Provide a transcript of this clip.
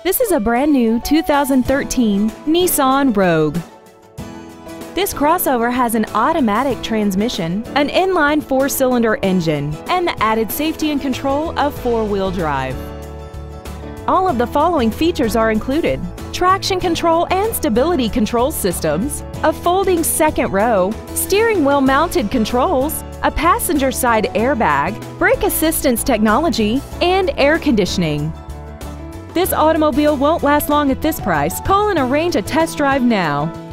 This is a brand new 2013 Nissan Rogue. This crossover has an automatic transmission, an inline 4-cylinder engine, and the added safety and control of 4-wheel drive. All of the following features are included: traction control and stability control systems, a folding second row, steering wheel mounted controls, a passenger side airbag, brake assistance technology, and air conditioning. This automobile won't last long at this price. Call and arrange a test drive now.